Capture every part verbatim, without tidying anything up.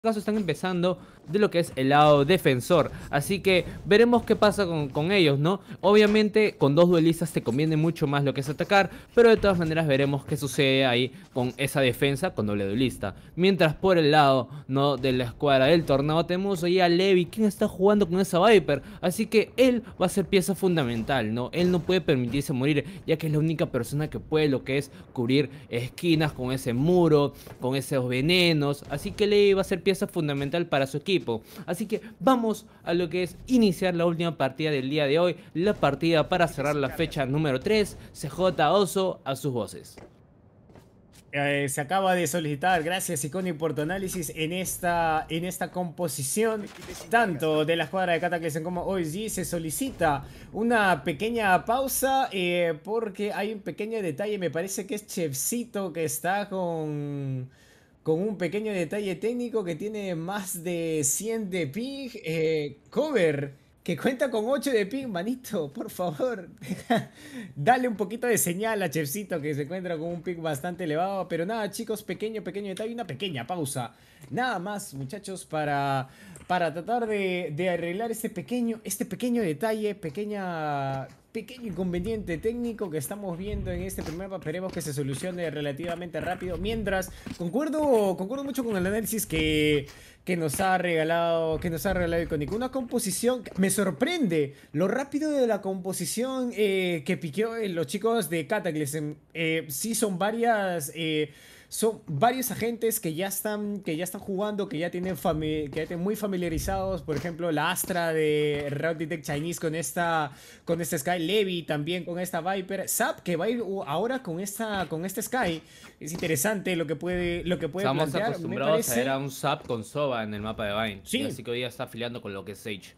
caso están empezando de lo que es el lado defensor, así que veremos qué pasa con, con ellos, ¿no? Obviamente con dos duelistas te conviene mucho más lo que es atacar, pero de todas maneras veremos qué sucede ahí con esa defensa con doble duelista. Mientras por el lado, ¿no?, de la escuadra del Tornado tenemos ahí a Levi, quien está jugando con esa Viper, así que él va a ser pieza fundamental, ¿no? Él no puede permitirse morir, ya que es la única persona que puede lo que es cubrir esquinas con ese muro, con esos venenos, así que Levi va a ser pieza fundamental para su equipo. Así que vamos a lo que es iniciar la última partida del día de hoy, la partida para cerrar la fecha número tres, C J Oso a sus voces. Eh, se acaba de solicitar, gracias Iconi por tu análisis en esta, en esta composición, tanto de la escuadra de Cataclysm como O S G. Se solicita una pequeña pausa eh, porque hay un pequeño detalle, me parece que es Chefcito que está con, con un pequeño detalle técnico que tiene más de cien de ping. Eh, cover. Que cuenta con ocho de ping, manito, por favor. Dale un poquito de señal a Chefcito que se encuentra con un ping bastante elevado. Pero nada, chicos, pequeño, pequeño detalle, una pequeña pausa. Nada más, muchachos, para, para tratar de, de arreglar este pequeño, este pequeño detalle, pequeña, pequeño inconveniente técnico que estamos viendo en este primer mapa. Esperemos que se solucione relativamente rápido. Mientras, concuerdo, concuerdo mucho con el análisis que... que nos ha regalado, que nos ha regalado Icónico. Una composición, me sorprende lo rápido de la composición eh, que piqueó eh, los chicos de Cataclysm. Eh, sí, son varias, eh, son varios agentes que ya están, que ya están jugando, que ya tienen, que ya tienen muy familiarizados. Por ejemplo, la Astra de Route Detect Chinese con esta, con esta Sky, Levi también con esta Viper, Zap que va a ir ahora con esta, con este Sky. Es interesante lo que puede, lo que puede Estamos plantear. acostumbrados parece... a ver a un Zap con Sova en el mapa de Vayne, sí. así que hoy día está afiliando con lo que es Sage.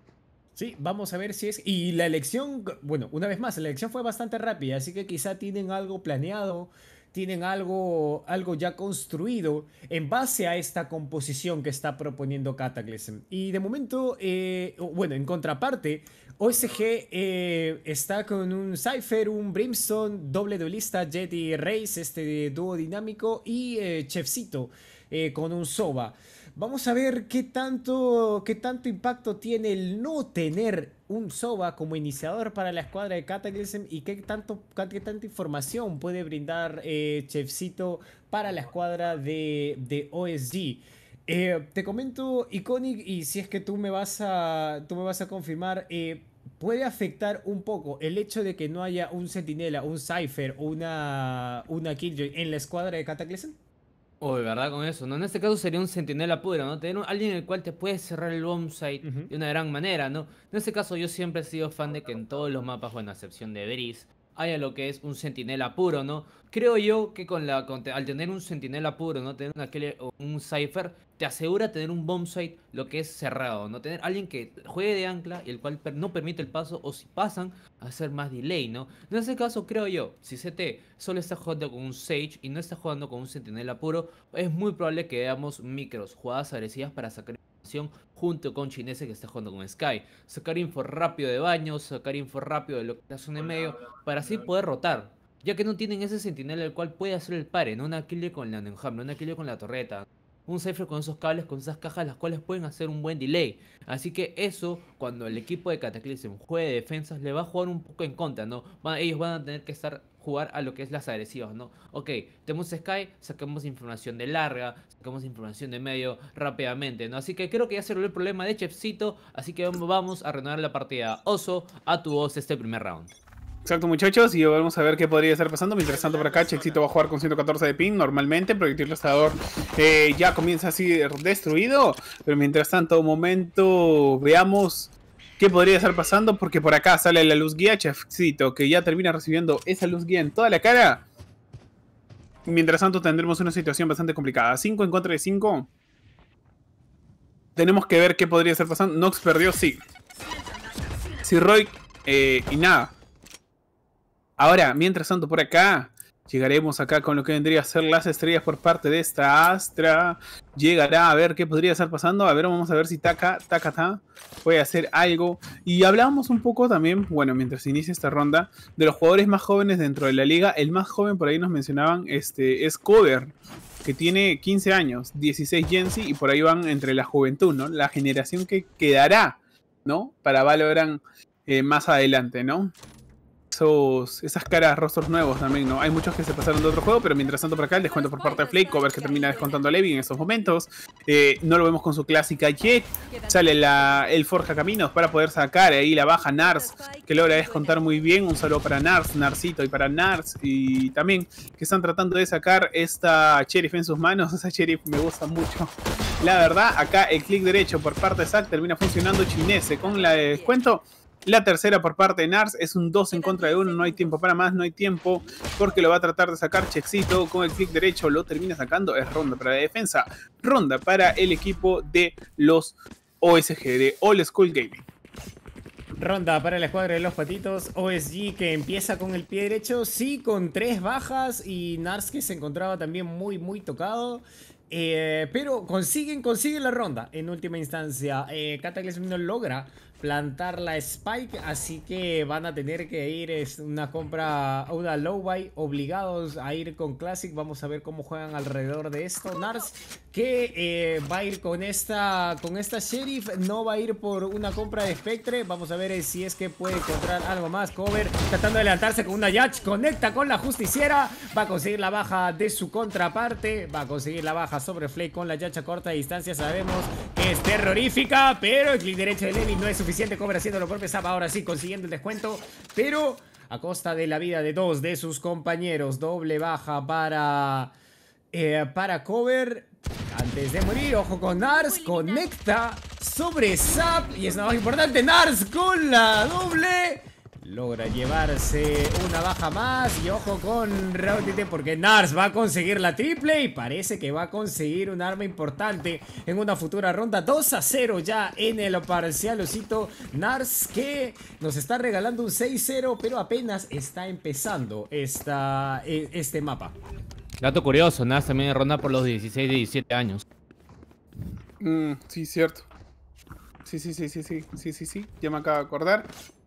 Sí, vamos a ver si es... Y la elección, bueno, una vez más, la elección fue bastante rápida, así que quizá tienen algo planeado, tienen algo, algo ya construido en base a esta composición que está proponiendo Cataclysm. Y de momento, eh, bueno, en contraparte, O S G eh, está con un Cypher, un Brimstone, doble duelista, Jet y Raze, este dúo dinámico, y eh, Chefcito eh, con un Sova. Vamos a ver qué tanto, qué tanto impacto tiene el no tener un Sova como iniciador para la escuadra de Cataclysm y qué, tanto, qué tanta información puede brindar eh, Chefcito para la escuadra de, de O S G. Eh, te comento, Iconic, y si es que tú me vas a, tú me vas a confirmar, eh, ¿puede afectar un poco el hecho de que no haya un Centinela, un Cypher o una, una Killjoy en la escuadra de Cataclysm? Uy, ¿verdad con eso? ¿No? En este caso sería un centinela puro, ¿no? Tener un- alguien en el cual te puede cerrar el bombsite Uh -huh. de una gran manera, ¿no? En este caso yo siempre he sido fan de que en todos los mapas, bueno, a excepción de Breeze, haya lo que es un centinela puro, ¿no? Creo yo que con la con, al tener un centinela puro, ¿no? Tener una, killer o un Cypher te asegura tener un bombsite lo que es cerrado, ¿no? Tener alguien que juegue de ancla y el cual per no permite el paso, o si pasan, hacer más delay, ¿no? En ese caso creo yo, si C T solo está jugando con un Sage y no está jugando con un centinela puro, es muy probable que veamos micros, jugadas agresivas para sacar información junto con Chinese que está jugando con Sky. Sacar info rápido de baños, sacar info rápido de lo que es la zona en medio, para así poder rotar. Ya que no tienen ese sentinela el cual puede hacer el pare, ¿no? Una killer con la enjambre, una killer con la torreta. Un Cypher con esos cables, con esas cajas, las cuales pueden hacer un buen delay. Así que eso, cuando el equipo de Cataclysm juegue defensas, le va a jugar un poco en contra, ¿no? Va, ellos van a tener que estar jugar a lo que es las agresivas, ¿no? Ok, tenemos Sky, sacamos información de larga, sacamos información de medio rápidamente, ¿no? Así que creo que ya se resolvió el problema de Chefcito, así que vamos a renovar la partida. Oso, a tu voz este primer round. Exacto, muchachos, y vamos a ver qué podría estar pasando. Mientras tanto, por acá, Chefcito va a jugar con ciento catorce de ping normalmente. Proyectil rastrador eh, ya comienza así destruido. Pero mientras tanto, un momento, veamos qué podría estar pasando. Porque por acá sale la luz guía, Chefcito, que ya termina recibiendo esa luz guía en toda la cara. Mientras tanto, tendremos una situación bastante complicada. cinco en contra de cinco. Tenemos que ver qué podría estar pasando. Nox perdió, sí. Si Roy eh, y nada. Ahora, mientras tanto por acá, llegaremos acá con lo que vendría a ser las estrellas por parte de esta Astra. Llegará a ver qué podría estar pasando. A ver, vamos a ver si Taka, Taka, Ta puede hacer algo. Y hablábamos un poco también, bueno, mientras inicia esta ronda, de los jugadores más jóvenes dentro de la liga. El más joven por ahí nos mencionaban, este, es Cover. que tiene quince años, dieciséis Gen-Z y por ahí van entre la juventud, ¿no? La generación que quedará, ¿no? Para Valorant eh, más adelante, ¿no? Esos, esas caras, rostros nuevos también, ¿no? Hay muchos que se pasaron de otro juego, pero mientras tanto por acá el descuento por parte de Flake, Cover que termina descontando a Levi en esos momentos. Eh, no lo vemos con su clásica Jet. Sale la, el Forja Caminos para poder sacar ahí la baja Nars, que logra descontar muy bien. Un saludo para Nars, Narsito y para Nars. Y también que están tratando de sacar esta Sheriff en sus manos. Esa Sheriff me gusta mucho. La verdad, acá el clic derecho por parte de Zack termina funcionando Chinese con la de descuento. La tercera por parte de Nars es un dos en contra de uno, no hay tiempo para más, no hay tiempo porque lo va a tratar de sacar Chexito con el clic derecho, lo termina sacando, es ronda para la defensa, ronda para el equipo de los O S G, de Old School Gaming. Ronda para la escuadra de los patitos, O S G que empieza con el pie derecho, sí, con tres bajas y Nars que se encontraba también muy muy tocado. Eh, pero consiguen, consiguen la ronda en última instancia. eh, Cataclysm no logra plantar la Spike, así que van a tener que ir es una compra, una low buy, obligados a ir con Classic. Vamos a ver cómo juegan alrededor de esto. Nars que eh, va a ir con esta, con esta Sheriff, no va a ir por una compra de Spectre. Vamos a ver eh, si es que puede encontrar algo más. Cover tratando de levantarse con una Yatch, conecta con la Justiciera, va a conseguir la baja de su contraparte, va a conseguir la baja sobre Flake con la Yatch a corta distancia. Sabemos que es terrorífica, pero el clic derecho de Levi no es suficiente. Cover haciendo lo propio, Zap ahora sí consiguiendo el descuento, pero a costa de la vida de dos de sus compañeros. Doble baja para, eh, para Cover. Antes de morir, ojo con Nars, conecta sobre Zap y es una baja importante. Nars con la doble. Logra llevarse una baja más y ojo con Rautite porque Nars va a conseguir la triple y parece que va a conseguir un arma importante en una futura ronda. Dos a cero ya en el parcial, osito. Nars que nos está regalando un seis cero, pero apenas está empezando esta, este mapa. Dato curioso, Nars también ronda por los dieciséis, diecisiete años. Mm, sí, cierto. Sí, sí, sí, sí, sí, sí, sí, sí, ya me acabo de acordar.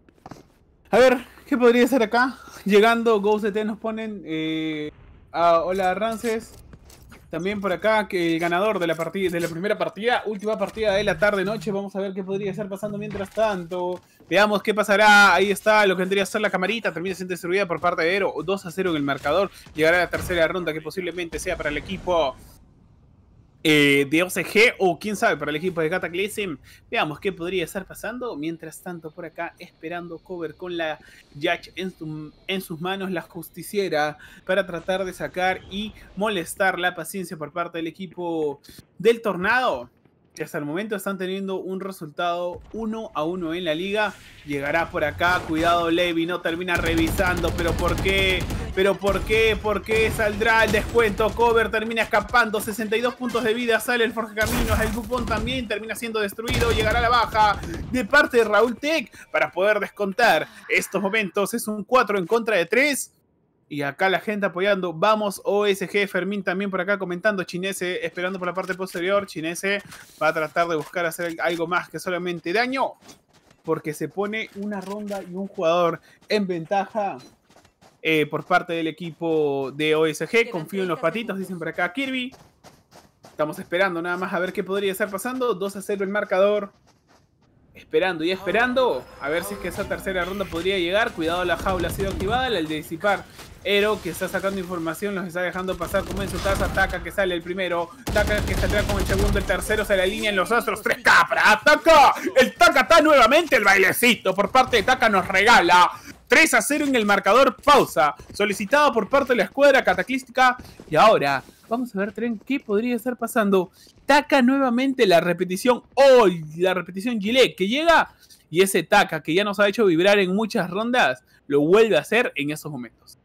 A ver, ¿qué podría ser acá? Llegando, Ghost D T nos ponen eh, a Hola Rances. También por acá que el ganador de la partida, de la primera partida, última partida de la tarde-noche. Vamos a ver qué podría estar pasando mientras tanto. Veamos qué pasará. Ahí está lo que tendría que ser la camarita. Termina siendo destruida por parte de Ero. dos a cero en el marcador. Llegará a la tercera ronda que posiblemente sea para el equipo Eh, de O C G o quién sabe para el equipo de Cataclysm. Veamos qué podría estar pasando. Mientras tanto por acá esperando Cover con la Yatch en, su, en sus manos, la Justiciera para tratar de sacar y molestar la paciencia por parte del equipo del Tornado, que hasta el momento están teniendo un resultado uno a uno en la liga. Llegará por acá, cuidado Levi, no termina revisando, pero ¿por qué? ¿Pero por qué? ¿Por qué saldrá el descuento? Cover termina escapando, sesenta y dos puntos de vida, sale el Forja Caminos, el Bupón también termina siendo destruido, llegará la baja de parte de Raúl Tech para poder descontar estos momentos. Es un cuatro en contra de tres. Y acá la gente apoyando. Vamos O S G. Fermín también por acá comentando. Chinese esperando por la parte posterior. Chinese va a tratar de buscar hacer algo más que solamente daño, porque se pone una ronda y un jugador en ventaja eh, por parte del equipo de O S G. Confío en los patitos, dicen por acá Kirby. Estamos esperando nada más a ver qué podría estar pasando. dos a cero el marcador. Esperando y esperando. A ver si es que esa tercera ronda podría llegar. Cuidado, la jaula ha sido activada. El disipar Ero que está sacando información, los está dejando pasar como en su taza. Taka que sale el primero, Taka que saldrá con el segundo, el tercero se la alinea en los astros. tres K para Taka. El Taka está nuevamente el bailecito por parte de Taka nos regala tres a cero en el marcador. Pausa solicitado por parte de la escuadra cataclística. Y ahora vamos a ver, Tren, qué podría estar pasando. Taka nuevamente la repetición. Hoy oh, la repetición Gillette que llega. Y ese Taka que ya nos ha hecho vibrar en muchas rondas, lo vuelve a hacer en esos momentos.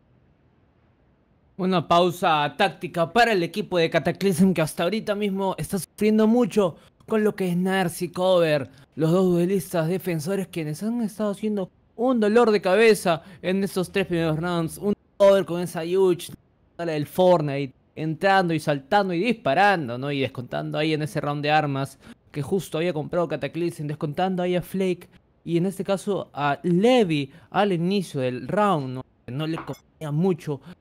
Una pausa táctica para el equipo de Cataclysm, que hasta ahorita mismo está sufriendo mucho con lo que es Nars y Cover, los dos duelistas defensores quienes han estado haciendo un dolor de cabeza en estos tres primeros rounds. Un Cover con esa Yuch, el Fortnite, entrando y saltando y disparando, ¿no? Y descontando ahí en ese round de armas que justo había comprado Cataclysm, descontando ahí a Flake y en este caso a Levi al inicio del round, ¿no? No le convenía mucho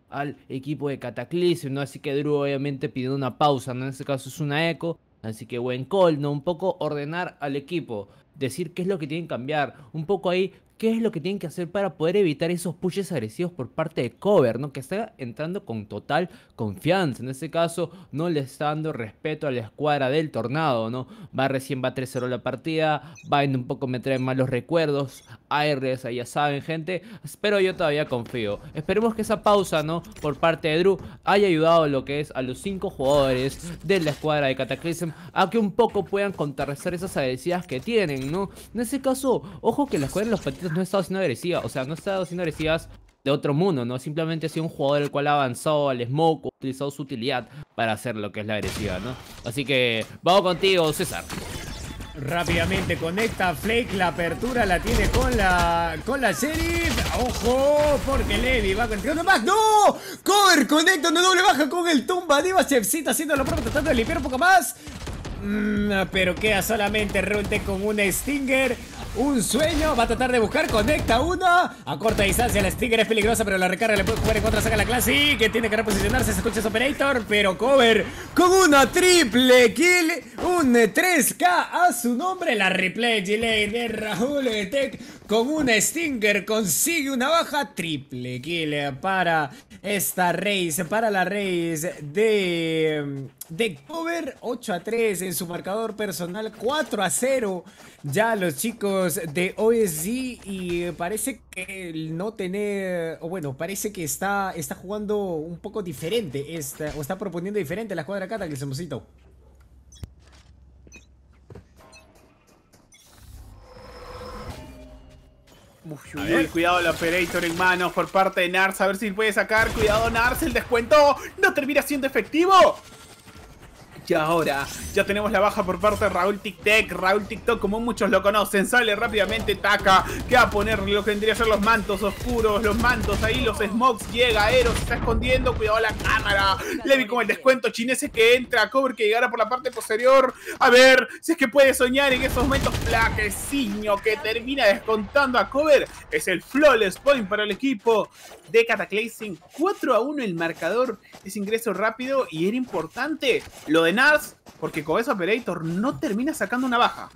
al equipo de Cataclysm, ¿no? Así que Drew obviamente pidió una pausa, ¿no? En este caso es una eco, así que buen call, ¿no? Un poco ordenar al equipo, decir qué es lo que tienen que cambiar, un poco ahí qué es lo que tienen que hacer para poder evitar esos pushes agresivos por parte de Cover, ¿no? Que está entrando con total confianza. En este caso, no le está dando respeto a la escuadra del Tornado, ¿no? Va recién, va tres cero la partida. Bind un poco me trae malos recuerdos. Aires, ya saben, gente. Pero yo todavía confío. Esperemos que esa pausa, ¿no? Por parte de Drew haya ayudado a lo que es a los cinco jugadores de la escuadra de Cataclysm a que un poco puedan contrarrestar esas agresivas que tienen, ¿no? En ese caso, ojo que la escuadra de los patitos no ha estado siendo agresiva, o sea, no ha estado siendo agresivas de otro mundo, ¿no? Simplemente ha sido un jugador el cual ha avanzado al smoke, ha utilizado su utilidad para hacer lo que es la agresiva, ¿no? Así que, vamos contigo, César. Rápidamente conecta Flake, la apertura la tiene con la con la Sheriff. ¡Ojo! Porque Levi va con el más. ¡No! Cover conecta una doble baja con el tumba Diva. Chefcita haciendo lo propio, tratando de limpiar un poco más. Mm, pero queda solamente Runte con un Stinger. Un sueño, va a tratar de buscar, conecta una. A corta distancia la Stinger es peligrosa, pero la recarga le puede jugar en contra, saca la clase. Y que tiene que reposicionarse, se escucha ese Operator. Pero Cover con una triple kill. Un tres K a su nombre. La replay delay de Raúl Tech con una Stinger consigue una baja. Triple kill para esta race, para la race de... de Cover. Ocho a tres en su marcador personal, cuatro a cero ya los chicos de O S G. Y parece que el no tener, o bueno, parece que está, está jugando un poco diferente esta, o está proponiendo diferente la escuadra Cataclysm. Uy, uy, uy, cuidado el Operator en manos por parte de Nars, a ver si puede sacar. Cuidado Nars, el descuento no termina siendo efectivo. Y ahora ya tenemos la baja por parte de Raúl TikTok. Raúl TikTok, como muchos lo conocen, sale rápidamente Taka, que va a poner lo que vendría a ser los mantos oscuros, los mantos ahí, los smokes. Llega Eros, se está escondiendo, cuidado la cámara. Levi con el descuento, Chinese que entra, Cover que llegará por la parte posterior. A ver si es que puede soñar en esos momentos. Plaqueciño que termina descontando a Cover. Es el flawless point para el equipo de Cataclysm. cuatro a uno el marcador, es ingreso rápido y era importante lo de Nars, porque con ese Operator no termina sacando una baja.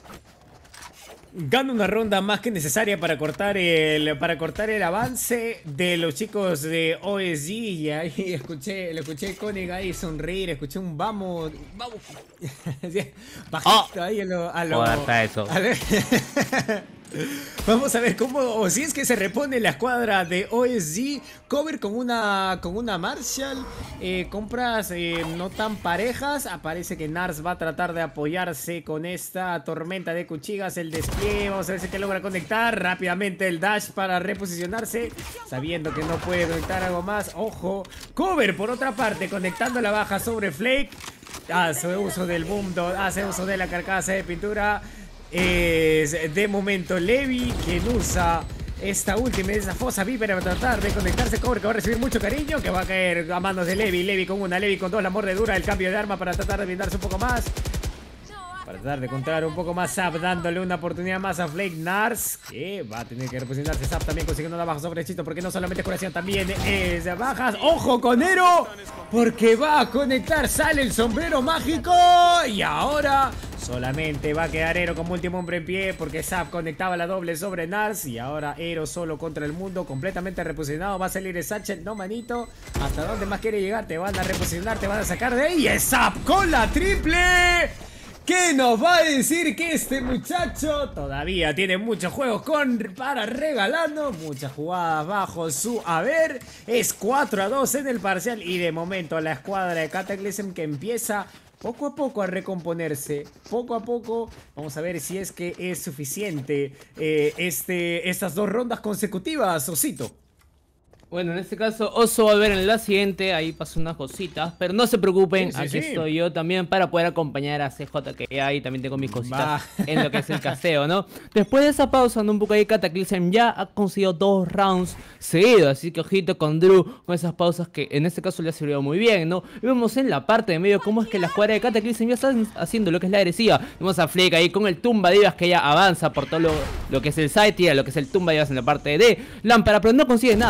Gana una ronda más que necesaria para cortar el para cortar el avance de los chicos de O S G. Y ahí escuché, lo escuché Koenig ahí sonreír, escuché un vamos, vamos, bajito oh. ahí a lo, a lo, a eso. A ver. Vamos a ver cómo, o si es que se repone la escuadra de O S G. Cover con una con una Marshall. Eh, compras eh, no tan parejas. Aparece que Nars va a tratar de apoyarse con esta tormenta de cuchillas. El despliegue, vamos a ver si que logra conectar rápidamente el dash para reposicionarse, sabiendo que no puede conectar algo más. Ojo, Cover por otra parte conectando la baja sobre Flake. Hace uso del boom, hace uso de la carcasa de pintura. Es de momento Levi quien usa esta última, esa fosa vípera para tratar de conectarse. Cover que va a recibir mucho cariño, que va a caer a manos de Levi. Levi con una, Levi con dos, la mordedura, el cambio de arma para tratar de blindarse un poco más, para tratar de controlar un poco más. Zap dándole una oportunidad más a Flake. Nars, que va a tener que reposicionarse. Zap también consiguiendo la baja sobre Chito, porque no solamente curación, también es bajas. Ojo con Ero, porque va a conectar, sale el sombrero mágico. Y ahora solamente va a quedar Ero como último hombre en pie, porque Zap conectaba la doble sobre Nars. Y ahora Ero solo contra el mundo, completamente reposicionado. Va a salir el Satchel, no manito. ¿Hasta dónde más quiere llegar? Te van a reposicionar, te van a sacar de ahí. Y es Zap con la triple. ¿Qué nos va a decir que este muchacho todavía tiene muchos juegos con, para regalarnos? Muchas jugadas bajo su haber. Es cuatro a dos en el parcial. Y de momento la escuadra de Cataclysm que empieza poco a poco a recomponerse. Poco a poco. Vamos a ver si es que es suficiente eh, este, estas dos rondas consecutivas, Osito. Bueno, en este caso Oso va a ver en la siguiente. Ahí pasó unas cositas, pero no se preocupen, sí, sí, aquí sí. estoy yo también para poder acompañar a C J, que ahí también tengo mis cositas Va. en lo que es el casteo, ¿no? Después de esa pausa, ando un poco ahí, Cataclysm ya ha conseguido dos rounds seguidos, así que ojito con Drew, con esas pausas que en este caso le ha servido muy bien, ¿no? Y vemos en la parte de medio cómo es que la escuadra de Cataclysm ya está haciendo lo que es la agresiva. Vemos a Flake ahí con el tumba divas, que ya avanza por todo lo, lo que es el side, tira lo que es el tumba divas en la parte de lámpara, pero no consigue nada, pues ya la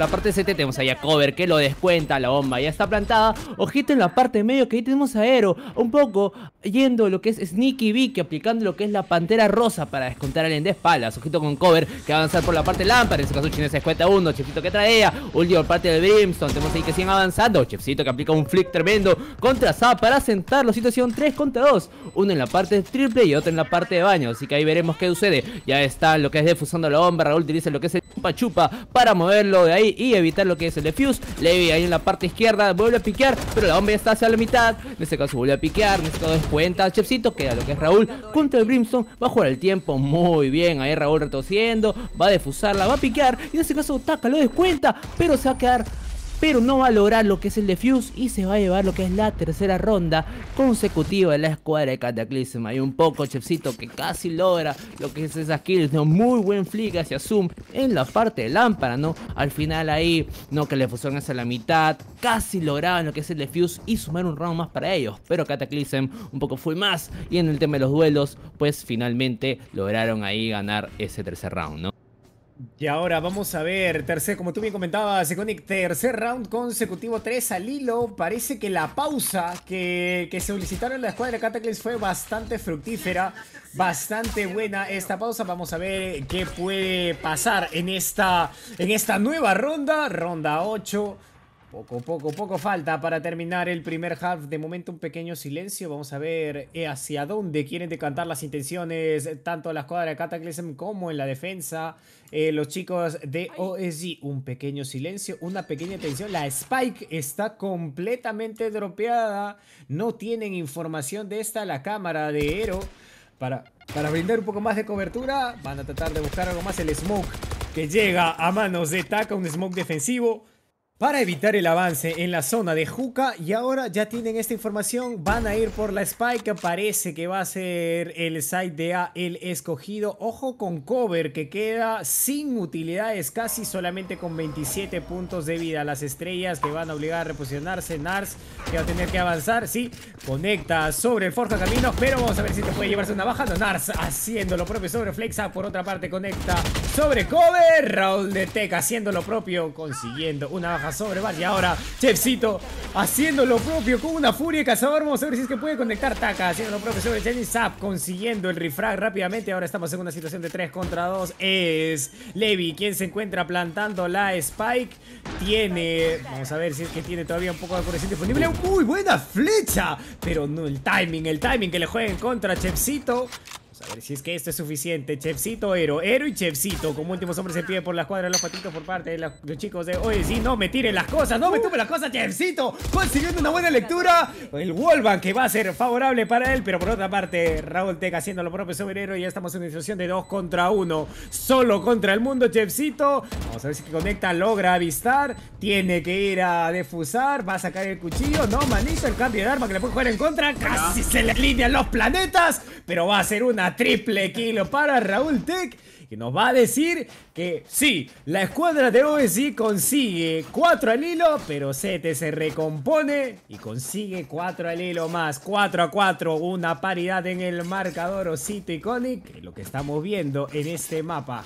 parte de C T tenemos ahí a Cover que lo descuenta, la bomba ya está plantada. Ojito en la parte de medio que ahí tenemos a Aero, un poco yendo lo que es Sneaky Vicky, aplicando lo que es la Pantera Rosa para descontar al de espaldas. Ojito con Cover que va a avanzar por la parte de Lámpara, en este caso Chinese descuenta uno, Chefcito que trae ella, último parte del Brimstone, tenemos ahí que siguen avanzando, Chefcito que aplica un flick tremendo contra Zap para sentarlo, situación tres contra dos, uno en la parte triple y otro en la parte de baño, así que ahí veremos qué sucede. Ya está lo que es defusando la bomba, Raúl utiliza lo que es el chupa chupa para moverlo de ahí y evitar lo que es el defuse. Levi ahí en la parte izquierda vuelve a piquear, pero la bomba ya está hacia la mitad, en este caso vuelve a piquear, en este caso descuenta Chefcito, queda lo que es Raúl contra el Brimstone, va a jugar el tiempo muy bien, ahí Raúl retrocediendo, va a defusarla, va a piquear y en este caso Taka lo descuenta, pero se va a quedar, pero no va a lograr lo que es el defuse y se va a llevar lo que es la tercera ronda consecutiva de la escuadra de Cataclysm. Hay un poco Chefcito que casi logra lo que es esas kills, ¿no? Muy buen flick hacia Zoom en la parte de Lámpara, ¿no? Al final ahí, no, que le fusionan hacia la mitad, casi lograban lo que es el defuse y sumar un round más para ellos, pero Cataclysm un poco fue más y en el tema de los duelos, pues finalmente lograron ahí ganar ese tercer round, ¿no? Y ahora vamos a ver, tercer, como tú bien comentabas, Iconic, tercer round consecutivo, tres al hilo. Parece que la pausa que, que solicitaron en la escuadra de Cataclysm fue bastante fructífera, bastante buena esta pausa. Vamos a ver qué puede pasar en esta, en esta nueva ronda, ronda ocho. Poco, poco, poco falta para terminar el primer half. De momento un pequeño silencio. Vamos a ver hacia dónde quieren decantar las intenciones tanto la escuadra de Cataclysm como en la defensa. Eh, los chicos de O S G. Un pequeño silencio, una pequeña tensión. La Spike está completamente dropeada. No tienen información de esta. La cámara de Aero para, para brindar un poco más de cobertura. Van a tratar de buscar algo más. El smoke que llega a manos de Taka. Un smoke defensivo para evitar el avance en la zona de Hookah. Y ahora ya tienen esta información, van a ir por la Spike. Parece que va a ser el side de A el escogido. Ojo con Cover que queda sin utilidades, casi solamente con veintisiete puntos de vida. Las estrellas que van a obligar a reposicionarse. Nars que va a tener que avanzar, sí, conecta sobre el Forja Camino, pero vamos a ver si te puede llevarse una baja. No, Nars haciendo lo propio sobre Flexa. Por otra parte conecta sobre Cover. Raúl de Tech haciendo lo propio, consiguiendo una baja sobre Bar. Y ahora Chefcito haciendo lo propio con una furia de cazador. Vamos a ver si es que puede conectar. Taka haciendo lo propio sobre Jenny. Zap consiguiendo el refrag rápidamente. Ahora estamos en una situación de tres contra dos. Es Levi quien se encuentra plantando la Spike. Tiene, vamos a ver si es que tiene todavía un poco de corrección disponible. Uy, buena flecha, pero no el timing, el timing que le juega en contra a Chefcito. A ver si es que esto es suficiente. Chefcito, Aero, Aero y Chefcito como últimos hombres se pide por la escuadra de los patitos por parte de la, los chicos de... Oye, sí, no me tiren las cosas, no me tuve las cosas, Chefcito consiguiendo una buena lectura. El wallbang que va a ser favorable para él, pero por otra parte Raúl Tech haciendo lo propio sobre Aero. Y ya estamos en una situación de dos contra uno, solo contra el mundo. Chefcito, vamos a ver si que conecta, logra avistar, tiene que ir a defusar, va a sacar el cuchillo. No, manito, el cambio de arma que le puede jugar en contra, casi se le alinean los planetas, pero va a ser una triple kill para Raúl Tech, que nos va a decir que sí, la escuadra de O S G consigue cuatro al hilo, pero C T se recompone y consigue cuatro al hilo más. cuatro a cuatro, una paridad en el marcador Osito Iconic, que es lo que estamos viendo en este mapa.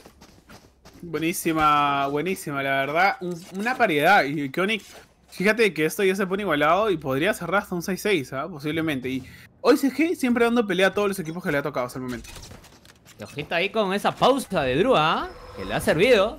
Buenísima, buenísima, la verdad. Un, una paridad. Y Iconic, fíjate que esto ya se pone igualado y podría cerrar hasta un seis seis, ¿eh? Posiblemente. Y O S G siempre dando pelea a todos los equipos que le ha tocado hasta el momento. Ojito ahí con esa pausa de Drua, ¿eh? Que le ha servido.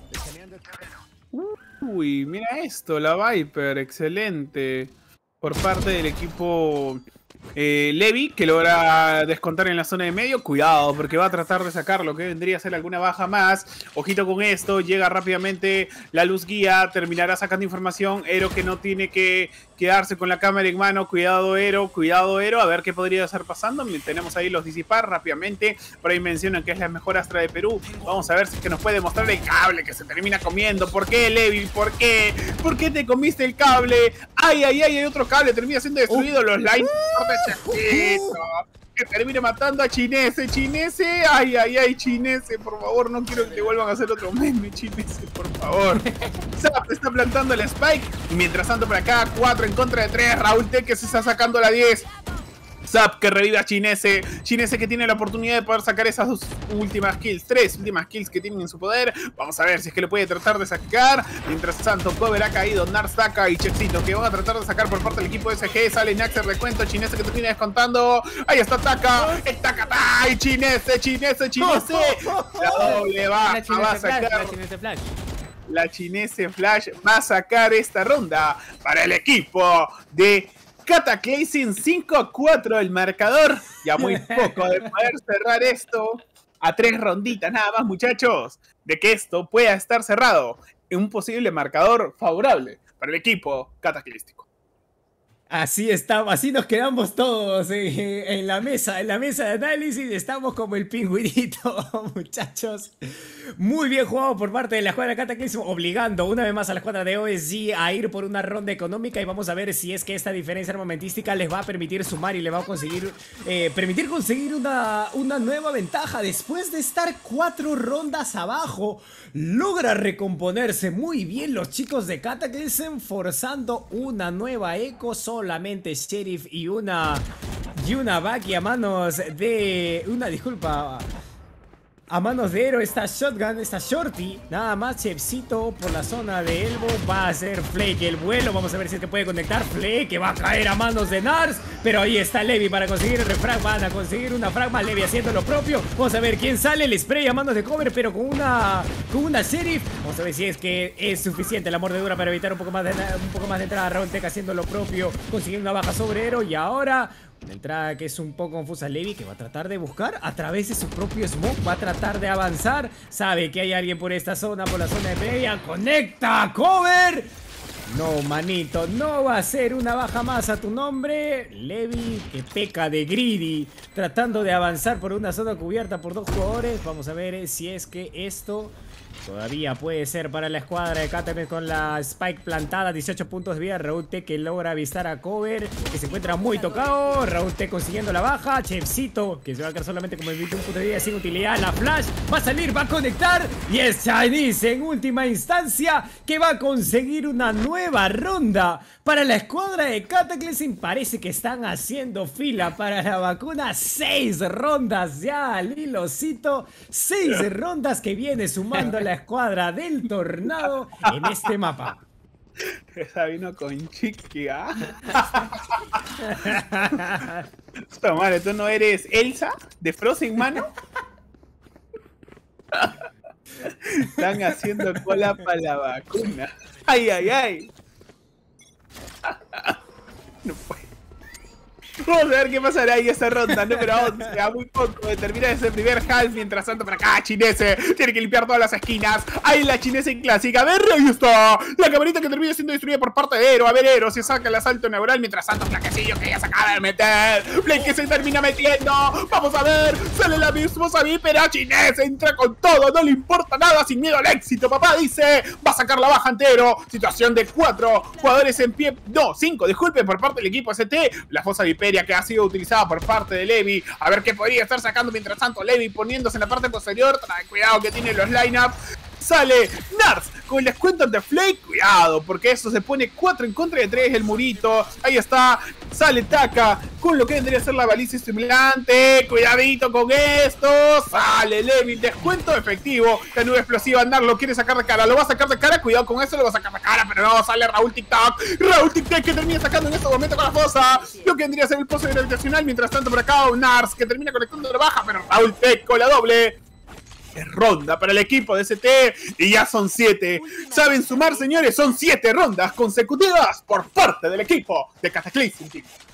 Uy, mira esto, la Viper, excelente. Por parte del equipo eh, Levi, que logra descontar en la zona de medio. Cuidado, porque va a tratar de sacar lo que vendría a ser alguna baja más. Ojito con esto, llega rápidamente la luz guía, terminará sacando información. Aero que no tiene que quedarse con la cámara en mano. Cuidado Aero, cuidado Aero, a ver qué podría estar pasando. Tenemos ahí los disipar rápidamente. Por ahí mencionan que es la mejor Astra de Perú. Vamos a ver si es que nos puede mostrar el cable que se termina comiendo. ¿Por qué, Levi? ¿Por qué? ¿Por qué te comiste el cable? ¡Ay, ay, ay! Hay otro cable, termina siendo destruido. Uh, los lines de Chefcito, que termina matando a Chinese. Chinese, ay, ay, ay, Chinese, por favor, no quiero que te vuelvan a hacer otro meme, Chinese, por favor. Zap está plantando el Spike. Y mientras tanto por acá, cuatro en contra de tres. Raúl Tech que se está sacando la diez. Zap que revive a Chinese. Chinese que tiene la oportunidad de poder sacar esas dos últimas kills. Tres últimas kills que tienen en su poder. Vamos a ver si es que le puede tratar de sacar. Mientras tanto, Cover ha caído. Nars, Taka y Chexito que van a tratar de sacar por parte del equipo de S G. Sale Nax el recuento. Chinese que termina descontando. Ahí está Taka. El Taka. ¡Ay! Chinese, Chinese, Chinese. La doble va, va a sacar. La Chinese Flash. La Chinese Flash va a sacar esta ronda para el equipo de Cataclysm. Cinco a cuatro el marcador. Ya muy poco de poder cerrar esto a tres ronditas nada más, muchachos, de que esto pueda estar cerrado en un posible marcador favorable para el equipo cataclístico. Así estamos, así nos quedamos todos eh, en la mesa, en la mesa de análisis. Estamos como el pingüinito, muchachos. Muy bien jugado por parte de la escuadra Cataclysm, obligando una vez más a la escuadra de O S G a ir por una ronda económica. Y vamos a ver si es que esta diferencia armamentística les va a permitir sumar y le va a conseguir eh, permitir conseguir una, una nueva ventaja. Después de estar cuatro rondas abajo, logra recomponerse muy bien los chicos de Cataclysm, forzando una nueva eco. Solamente Sheriff y una y una Baki a manos de una disculpa a manos de Hero. Esta Shotgun, esta Shorty, nada más. Chefcito por la zona de Elbow va a hacer Flake el vuelo. Vamos a ver si es que puede conectar. Flake que va a caer a manos de Nars, pero ahí está Levi para conseguir el refrag. Van a conseguir una fragma. Levi haciendo lo propio. Vamos a ver quién sale. El spray a manos de Cover, pero con una con una Sheriff. Vamos a ver si es que es suficiente la mordedura para evitar un poco más de, un poco más de entrada. Raúl Tech haciendo lo propio, consiguiendo una baja sobre Hero. Y ahora una entrada que es un poco confusa. Levi que va a tratar de buscar a través de su propio smoke. Va a tratar de avanzar. Sabe que hay alguien por esta zona, por la zona de playa. ¡Conecta! ¡Cover! No, manito, no va a ser una baja más a tu nombre. Levi que peca de greedy, tratando de avanzar por una zona cubierta por dos jugadores. Vamos a ver si es que esto todavía puede ser para la escuadra de Cataclysm con la Spike plantada. dieciocho puntos de vida. Raúl T que logra avistar a Cover, que se encuentra muy tocado. Raúl T consiguiendo la baja. Chefcito que se va a quedar solamente como el veintiún puntos de vida sin utilidad. La Flash va a salir, va a conectar. Y es Chinese en última instancia que va a conseguir una nueva ronda para la escuadra de Cataclysm. Parece que están haciendo fila para la vacuna. Seis rondas ya al hilocito. Seis rondas que viene sumando la escuadra del Tornado en este mapa. Esa vino con chiqui, ¿ah? Madre, ¿tú no eres Elsa de Frozen, mano? Están haciendo cola para la vacuna. Ay, ay, ay. No puede. Vamos a ver qué pasará ahí esta ronda número once. A muy poco de terminar ese primer half. Mientras tanto, por acá, Chinese tiene que limpiar todas las esquinas. Ahí la Chinese clásica. A ver, ahí está. La camarita que termina siendo destruida por parte de Hero. A ver, Hero se saca el asalto neural. Mientras tanto, Flaquecillo que ya se acaba de meter. Flake que se termina metiendo. Vamos a ver. Sale la misma vípera. Chinese entra con todo. No le importa nada. Sin miedo al éxito. Papá dice. Va a sacar la baja entero. Situación de cuatro jugadores en pie. No, cinco, disculpe, por parte del equipo S T. La fosa vípera que ha sido utilizada por parte de Levi. A ver qué podría estar sacando. Mientras tanto, Levi poniéndose en la parte posterior. Cuidado que tiene los lineups. Sale Nars con el descuento ante Flake. Cuidado, porque eso se pone cuatro en contra de tres el murito. Ahí está. Sale Taka con lo que vendría a ser la baliza estimulante. Cuidadito con esto. Sale Levi. Descuento efectivo. La nube explosiva. Nars lo quiere sacar de cara. Lo va a sacar de cara. Cuidado con eso. Lo va a sacar de cara. Pero no. Sale Raúl TikTok. Raúl TikTok que termina sacando en este momento con la fosa. Lo que vendría a ser el pozo gravitacional. Mientras tanto, por acá Nars que termina conectando la baja. Pero Raúl Tech con la doble. Ronda para el equipo de S T y ya son siete. ¿Saben sumar, señores? Son siete rondas consecutivas por parte del equipo de Cataclysm.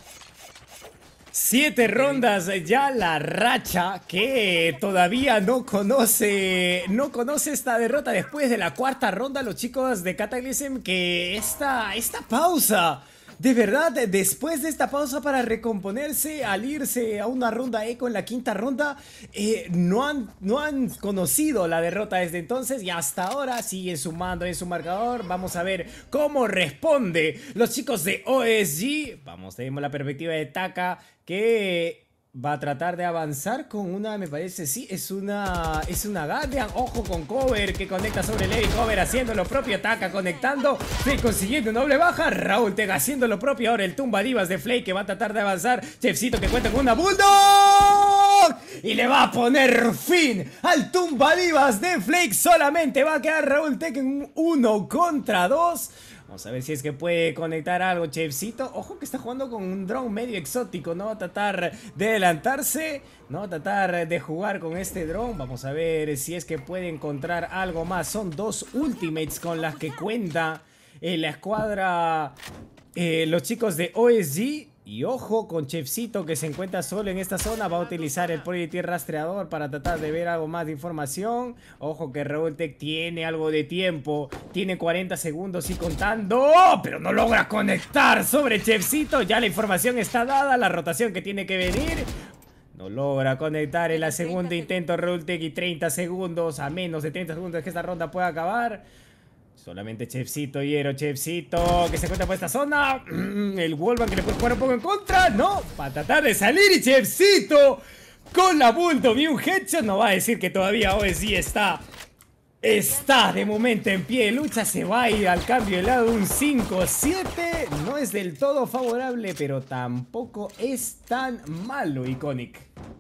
Siete rondas ya la racha que todavía no conoce no conoce esta derrota después de la cuarta ronda. Los chicos de Cataclysm que esta, esta pausa de verdad, después de esta pausa para recomponerse, al irse a una ronda eco en la quinta ronda, eh, no, han, no han conocido la derrota desde entonces y hasta ahora siguen sumando en su marcador. Vamos a ver cómo responde los chicos de O S G. Vamos, tenemos la perspectiva de Taka que Va a tratar de avanzar con una, me parece, sí, es una es una Guardian. Ojo con Cover que conecta sobre Lady. Cover haciendo lo propio, Taka conectando, Flake consiguiendo doble baja, Raúl Tega haciendo lo propio. Ahora el tumba divas de Flake que va a tratar de avanzar. Chefcito que cuenta con una Bulldog y le va a poner fin al tumba divas de Flake. Solamente va a quedar Raúl Tega en un uno contra dos. Vamos a ver si es que puede conectar algo Chefcito. Ojo que está jugando con un drone medio exótico. No va a tratar de adelantarse. No va a tratar de jugar con este drone. Vamos a ver si es que puede encontrar algo más. Son dos ultimates con las que cuenta eh, la escuadra. Eh, los chicos de O S G. Y ojo con Chefcito que se encuentra solo en esta zona. Va a utilizar el Projectil rastreador para tratar de ver algo más de información. Ojo que Raúl Tech tiene algo de tiempo. Tiene cuarenta segundos y contando. ¡Oh! Pero no logra conectar sobre Chefcito. Ya la información está dada. La rotación que tiene que venir. No logra conectar en la segunda intento Raúl Tech. Y treinta segundos. A menos de treinta segundos que esta ronda pueda acabar. Solamente Chefcito, Hiero, Chefcito, que se encuentra por esta zona. El Wolvan que le puede jugar un poco en contra. No, para tratar de salir y Chefcito con la Bulldog y un headshot. No va a decir que todavía O S G está, está de momento en pie de lucha. Se va a ir al cambio de lado un cinco siete. No es del todo favorable, pero tampoco es tan malo, Iconic.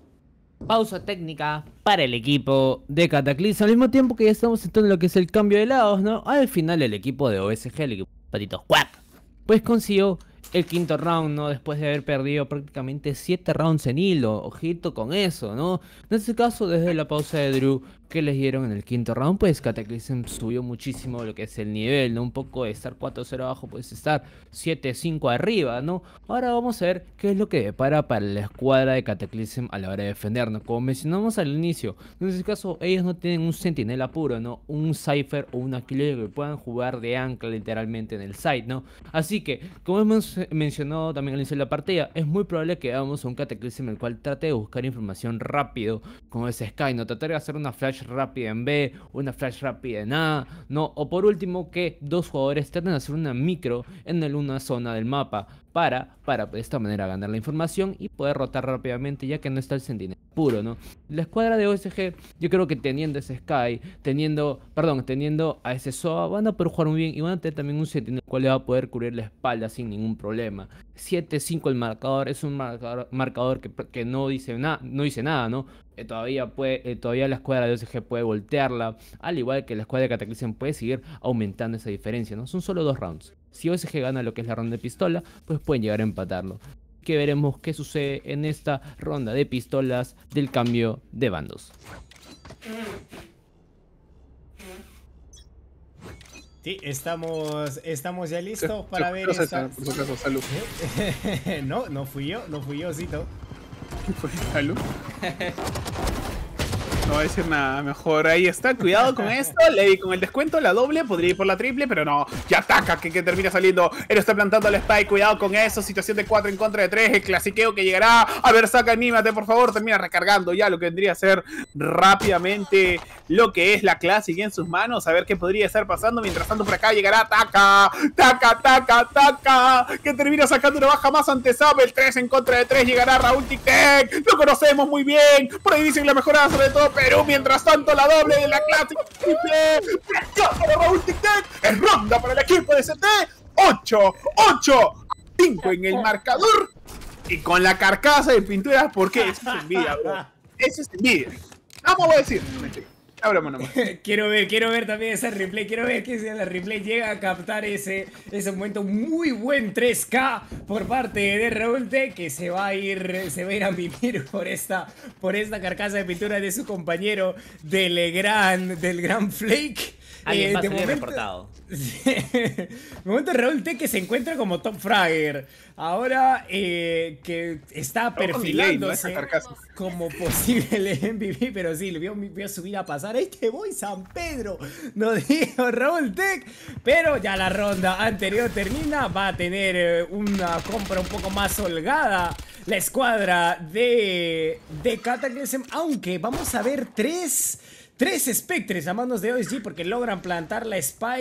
Pausa técnica para el equipo de Cataclysm. Al mismo tiempo que ya estamos entrando en lo que es el cambio de lados, ¿no? Al final el equipo de O S G, el equipo de Patitos Quack, pues consiguió el quinto round, ¿no? Después de haber perdido prácticamente siete rounds en hilo. Ojito con eso, ¿no? En este caso, desde la pausa de Drew que les dieron en el quinto round, pues Cataclysm subió muchísimo lo que es el nivel, ¿no? Un poco de estar cuatro cero abajo, pues estar siete cinco arriba, ¿no? Ahora vamos a ver qué es lo que depara para la escuadra de Cataclysm a la hora de defendernos. Como mencionamos al inicio, en este caso ellos no tienen un sentinela puro, ¿no? Un Cypher o una Killer que puedan jugar de ancla literalmente en el site, ¿no? Así que, como hemos mencionado también al inicio de la partida, es muy probable que hagamos un Cataclysm el cual trate de buscar información rápido, como es Sky, ¿no? Tratar de hacer una flash rápida en B, una flash rápida en A, ¿no? O por último que dos jugadores traten de hacer una micro en alguna zona del mapa para, para de esta manera ganar la información y poder rotar rápidamente, ya que no está el sentinel puro, ¿no? La escuadra de O S G, yo creo que teniendo ese Sky, teniendo, perdón, teniendo a ese S O A, van a poder jugar muy bien y van a tener también un sentinel el cual le va a poder cubrir la espalda sin ningún problema. siete cinco el marcador, es un marcador, marcador que, que no dice nada, no dice nada, ¿no? Eh, todavía puede, eh, todavía la escuadra de O S G puede voltearla, al igual que la escuadra de Cataclysm puede seguir aumentando esa diferencia, ¿no? Son solo dos rounds. Si O S G gana lo que es la ronda de pistola, pues pueden llegar a empatarlo. Que veremos qué sucede en esta ronda de pistolas del cambio de bandos. Sí, estamos, estamos ya listos para ver esta... Por su caso, salud. No, no fui yo, no fui yo, Cito. ¿Fue salud? No voy a decir nada, mejor ahí está, cuidado con esto. Levi con el descuento, la doble, podría ir por la triple, pero no, ya ataca, que, que termina saliendo. Él está plantando al spike, cuidado con eso. Situación de cuatro en contra de tres, el clasiqueo que llegará. A ver, saca, anímate, por favor, termina recargando ya lo que vendría a ser rápidamente lo que es la Classic en sus manos. A ver qué podría estar pasando. Mientras tanto por acá llegará Taka, Taka, Taka, Taka, que termina sacando una baja más ante Sabe. El tres en contra de tres, llegará Raúl Tic-Tac, lo conocemos muy bien. Por ahí dicen la mejorada sobre todo Perú. Mientras tanto la doble de la Classic triple, preciosa para Raúl Tic-Tac. Es ronda para el equipo de C T. ocho, ocho, cinco en el marcador. Y con la carcasa de pinturas, porque eso es envidia, bro. Eso es envidia. Vamos a decir. Ahora, nomás. Quiero ver, quiero ver también ese replay. Quiero ver que si la replay llega a captar ese, ese momento muy buen tres K por parte de Raúl Tech, que se va a ir, se va a ir a vivir por esta, por esta carcasa de pintura de su compañero del gran, del gran Flake. Alguien eh, va a de salir momento, reportado. De momento Raúl Tech que se encuentra como top fragger. Ahora eh, que está perfilándose delay, ¿no? Como posible M V P, pero sí, le vio, vio subir a pasar. ¡Ahí te voy, San Pedro! No dijo Raúl Tech. Pero ya la ronda anterior termina. Va a tener eh, una compra un poco más holgada la escuadra de, de Cataclysm. Aunque vamos a ver tres... Tres Spectres a manos de O S G porque logran plantar la Spike.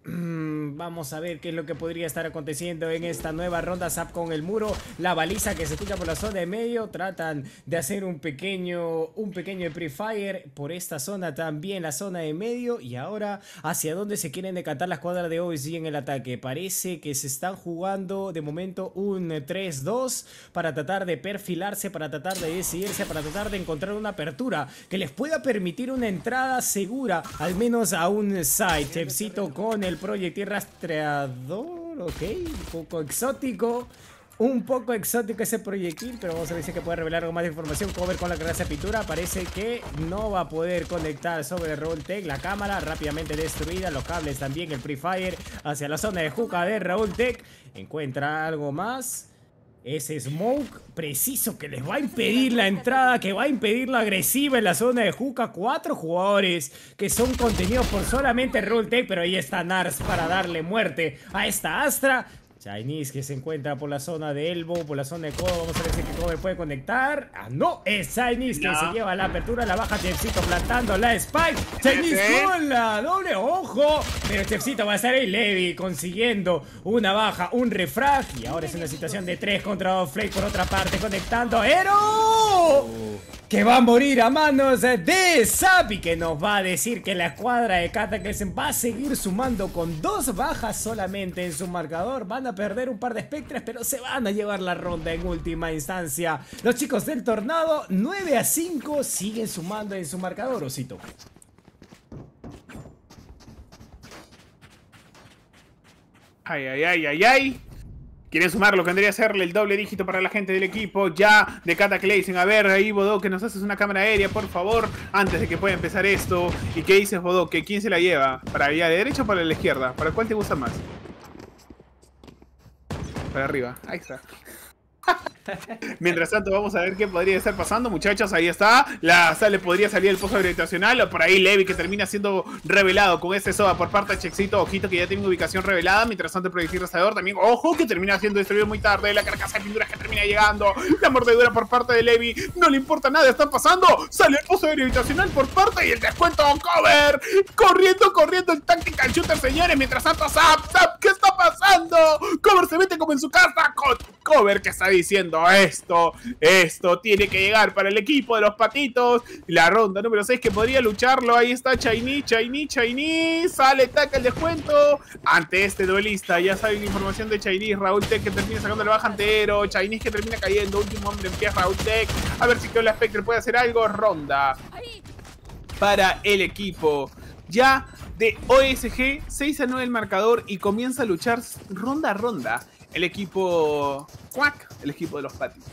Mm, vamos a ver qué es lo que podría estar aconteciendo en esta nueva ronda. Zap con el muro, la baliza que se escucha por la zona de medio. Tratan de hacer un pequeño un pequeño pre-fire por esta zona también, la zona de medio. Y ahora, ¿hacia dónde se quieren decantar la escuadra de O S G en el ataque? Parece que se están jugando de momento un tres dos para tratar de perfilarse, para tratar de decidirse, para tratar de encontrar una apertura que les pueda permitir una entrada segura, al menos a un site. Chefcito con el proyectil rastreador, ok, un poco exótico. Un poco exótico ese proyectil, pero vamos a ver si es que puede revelar algo más de información. Cover con la carga de pintura, parece que no va a poder conectar sobre el Raúl Tech. La cámara rápidamente destruida, los cables también, el pre-fire hacia la zona de juca de Raúl Tech. Encuentra algo más. Ese smoke preciso que les va a impedir la entrada, que va a impedir la agresiva en la zona de juca. Cuatro jugadores que son contenidos por solamente Raúl Tech, pero ahí está Nars para darle muerte a esta Astra. Chinese que se encuentra por la zona de Elbow, por la zona de Cover. Vamos a ver si que Cover puede conectar. Ah, no, es Chinese no. que se lleva la apertura. La baja Chefcito plantando la Spike. Chinese con la doble, ojo. Pero Chefcito va a estar ahí. Levi consiguiendo una baja, un refrag. Y ahora es una situación de tres contra dos. Flake por otra parte conectando. ¡Ero! Oh. Que va a morir a manos de Zapi, que nos va a decir que la escuadra de Cataclysm va a seguir sumando con dos bajas solamente en su marcador. Van a perder un par de espectras, pero se van a llevar la ronda en última instancia. Los chicos del Tornado, nueve a cinco, siguen sumando en su marcador, Osito. Ay, ay, ay, ay, ay. Quieren sumar lo que vendría a serle el doble dígito para la gente del equipo ya de Cataclysm. A ver, ahí Bodo, que nos haces una cámara aérea, por favor, antes de que pueda empezar esto. ¿Y qué dices, Bodo? ¿Que quién se la lleva? ¿Para allá de derecha o para la izquierda? ¿Para cuál te gusta más? Para arriba, ahí está. Mientras tanto vamos a ver qué podría estar pasando, muchachos. Ahí está, la sale podría salir el pozo gravitacional. Por ahí Levi que termina siendo revelado con este soda por parte de Chexito. Ojito que ya tiene una ubicación revelada. Mientras tanto el proyectil rastreador también, ojo, que termina siendo destruido muy tarde. La carcasa de pinturas que termina llegando. La mordedura por parte de Levi, no le importa nada, está pasando. Sale el pozo gravitacional por parte y el descuento Cover. Corriendo, corriendo el tactical shooter, señores. Mientras tanto Zap, Zap, ¿qué está pasando? Cover se mete como en su casa con Cover que está diciendo esto, esto tiene que llegar para el equipo de los patitos. La ronda número seis que podría lucharlo. Ahí está Chinese, Chinese, Chinese. Sale, taca el descuento ante este duelista. Ya saben la información de Chinese. Raúl Tech que termina sacando la baja entero. Chinese que termina cayendo. Último hombre en pie, Raúl Tech. A ver si Keola Spectre puede hacer algo. Ronda para el equipo ya de O S G. seis a nueve el marcador y comienza a luchar ronda a ronda el equipo Quack, el equipo de los patitos.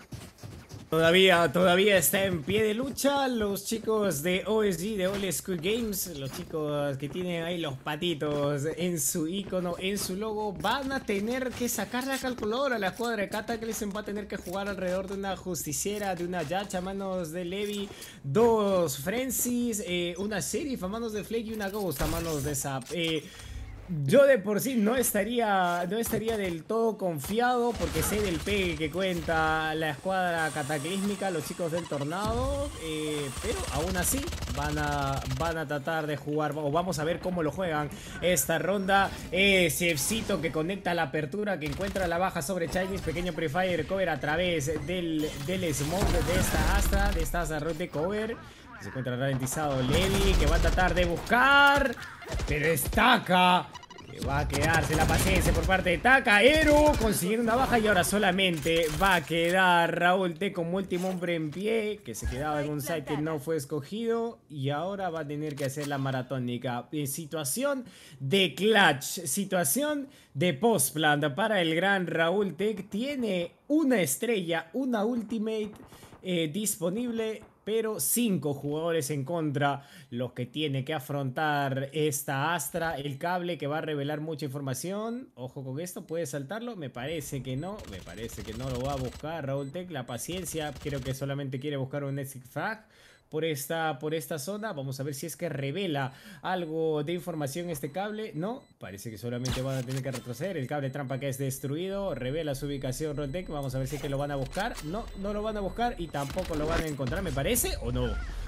Todavía, todavía está en pie de lucha los chicos de O S G, de Old School Games. Los chicos que tienen ahí los patitos en su icono, en su logo. Van a tener que sacar la calculadora. La escuadra de Cataclysm va a tener que jugar alrededor de una justiciera, de una Yacha a manos de Levi, dos Frenzies, eh, una Sheriff a manos de Flake y una Ghost a manos de Zap. Eh, Yo de por sí no estaría, no estaría del todo confiado porque sé del pegue que cuenta la escuadra cataclísmica, los chicos del Tornado, eh, pero aún así van a, van a tratar de jugar, o vamos a ver cómo lo juegan esta ronda. Eh, Chefcito que conecta la apertura, que encuentra la baja sobre Chinese, pequeño prefire cover a través del, del smoke de esta Astra, de esta Astra de cover. Se encuentra ralentizado Levi, que va a tratar de buscar, pero es Taka, que va a quedarse la paciencia por parte de Taka. Ero consiguiendo una baja y ahora solamente va a quedar Raúl T como último hombre en pie, que se quedaba en un site que no fue escogido y ahora va a tener que hacer la maratónica. Eh, situación de clutch, situación de postplan para el gran Raúl Tech. Tiene una estrella, una ultimate eh, disponible, pero cinco jugadores en contra los que tiene que afrontar esta Astra. El cable que va a revelar mucha información. Ojo con esto, ¿puede saltarlo? Me parece que no, me parece que no lo va a buscar Raúl Tech. La paciencia, creo que solamente quiere buscar un exit frag por esta, por esta zona. Vamos a ver si es que revela algo de información este cable. No, parece que solamente van a tener que retroceder. El cable trampa que es destruido revela su ubicación Raúl Tech. Vamos a ver si es que lo van a buscar. No, no lo van a buscar y tampoco lo van a encontrar, me parece, ¿o no?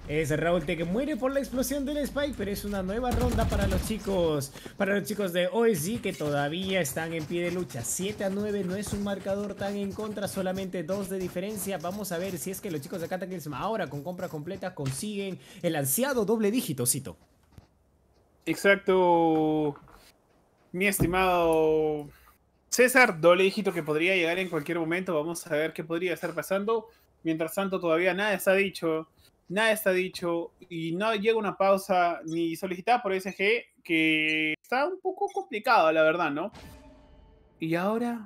Es Raúl T que muere por la explosión del Spike, pero es una nueva ronda para los chicos, para los chicos de O S G que todavía están en pie de lucha. siete a nueve no es un marcador tan en contra, solamente dos de diferencia. Vamos a ver si es que los chicos de Cataclysm ahora con compra completa consiguen el ansiado doble dígito, Cito. Exacto, mi estimado César, doble dígito que podría llegar en cualquier momento. Vamos a ver qué podría estar pasando. Mientras tanto, todavía nada está dicho. Nada está dicho y no llega una pausa ni solicitada por S G, que está un poco complicado, la verdad, ¿no? Y ahora...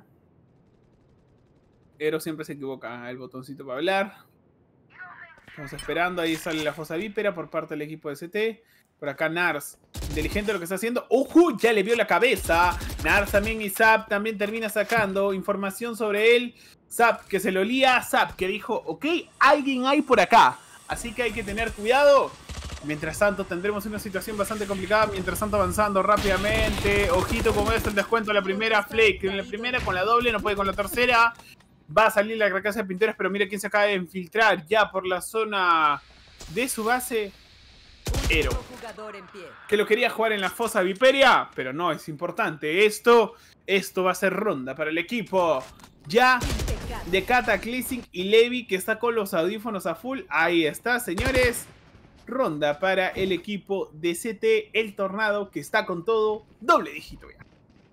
Ero siempre se equivoca, el botoncito para hablar. Estamos esperando, ahí sale la fosa vípera por parte del equipo de S T. Por acá Nars, inteligente lo que está haciendo. ¡Ojo! Ya le vio la cabeza. Nars también y Zap también termina sacando información sobre él. Zap que se lo lía, Zap que dijo, ok, alguien hay por acá. Así que hay que tener cuidado. Mientras tanto tendremos una situación bastante complicada. Mientras tanto avanzando rápidamente. Ojito como es el descuento de la primera. Flake en la primera con la doble, no puede con la tercera. Va a salir la casa de Pinteros, pero mira quién se acaba de infiltrar ya por la zona de su base. Ero, que lo quería jugar en la fosa viperia, pero no, es importante. Esto, esto va a ser ronda para el equipo ya de Cataclysm y Levi, que está con los audífonos a full. Ahí está, señores. Ronda para el equipo de C T, el Tornado, que está con todo. Doble dígito ya.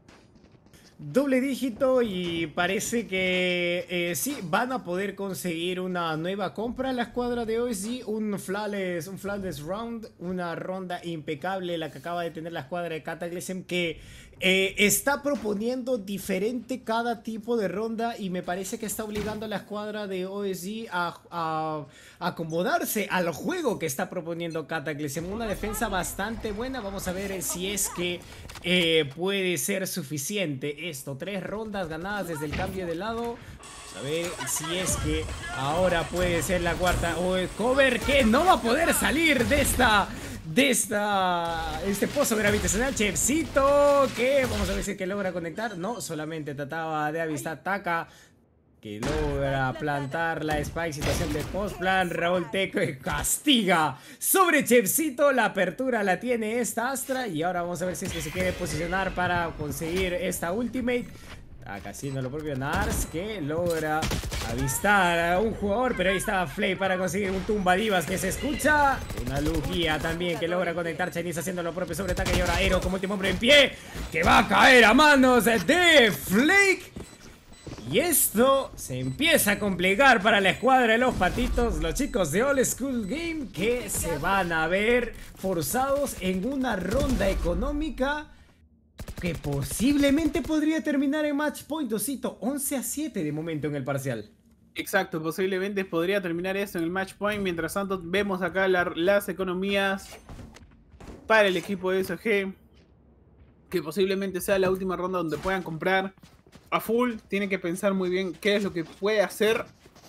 Doble dígito y parece que eh, sí, van a poder conseguir una nueva compra a la escuadra de O S G. Un flawless, un flawless round, una ronda impecable la que acaba de tener la escuadra de Cataclysm, que eh, está proponiendo diferente cada tipo de ronda y me parece que está obligando a la escuadra de O S G a, a, a acomodarse al juego que está proponiendo Cataclysm. Una defensa bastante buena, vamos a ver si es que eh, puede ser suficiente esto. Tres rondas ganadas desde el cambio de lado. Vamos a ver si es que ahora puede ser la cuarta. O el cover que no va a poder salir de esta... De esta, este pozo gravitacional. Chefcito, que vamos a ver si es que logra conectar. No, solamente trataba de avistar Taka, que logra plantar la Spike. Situación de post-plan. Raúl Teco castiga sobre Chefcito. La apertura la tiene esta Astra. Y ahora vamos a ver si es que se quiere posicionar para conseguir esta ultimate. Acá haciendo lo propio Nars, que logra avistar a un jugador, pero ahí está Flay para conseguir un tumba divas que se escucha. Una Lugia también que logra conectar. Chinese haciendo lo propio sobre Taka. Y ahora Ero como último hombre en pie, que va a caer a manos de Flake. Y esto se empieza a complicar para la escuadra de los patitos, los chicos de Old School Game, que se van a ver forzados en una ronda económica que posiblemente podría terminar en match point. Osito, once a siete de momento en el parcial. Exacto, posiblemente podría terminar esto en el match point. Mientras tanto vemos acá la, las economías para el equipo de S G, que posiblemente sea la última ronda donde puedan comprar a full. Tienen que pensar muy bien qué es lo que puede hacer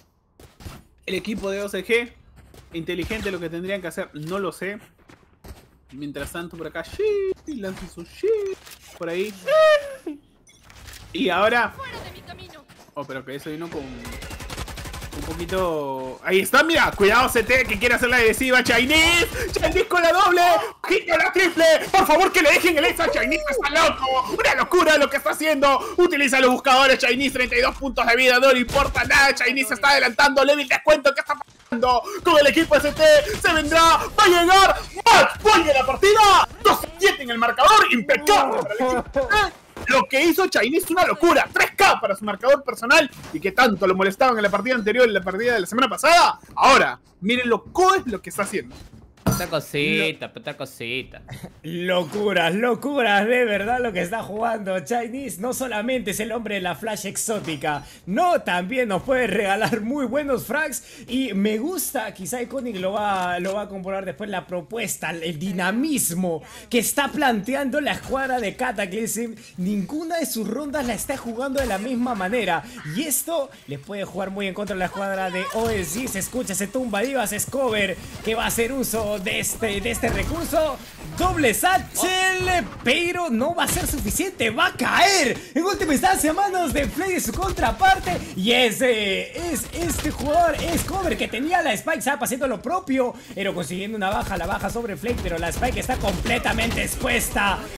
el equipo de O S G. Inteligente lo que tendrían que hacer, no lo sé. Mientras tanto por acá, shit, lanzan su shit por ahí. Y ahora... Oh, pero que eso vino con... un poquito... Ahí está, mira, cuidado C T, que quiere hacer la agresiva. Chinese, Chinese con la doble, ojito la triple. Por favor que le dejen el extra. Chinese está loco, una locura lo que está haciendo. Utiliza los buscadores. Chinese, treinta y dos puntos de vida, no le importa nada. Chinese está adelantando, Levi, te cuento que está pasando con el equipo S T. Se vendrá, va a llegar match point en la partida. dos a siete en el marcador, impecable para el equipo S T. Lo que hizo Chinese es una locura. tres K para su marcador personal. Y que tanto lo molestaban en la partida anterior, en la partida de la semana pasada. Ahora, miren lo co es lo que está haciendo. Otra cosita, lo... otra cosita. Locuras, locuras, de verdad lo que está jugando Chinese. No solamente es el hombre de la flash exótica, no, también nos puede regalar muy buenos frags. Y me gusta, quizá Iconic lo va, lo va a comprobar después, la propuesta, el dinamismo que está planteando la escuadra de Cataclysm. Ninguna de sus rondas la está jugando de la misma manera. Y esto les puede jugar muy en contra de la escuadra de O S G. Se escucha ese tumba divas, es cover que va a hacer uso de este, de este recurso. Doble satchel él, pero no va a ser suficiente, va a caer en última instancia a manos de Flake de su contraparte. Y ese es este jugador, es Cover, que tenía la Spike, Zap haciendo lo propio, pero consiguiendo una baja, la baja sobre Flake, pero la Spike está completamente expuesta.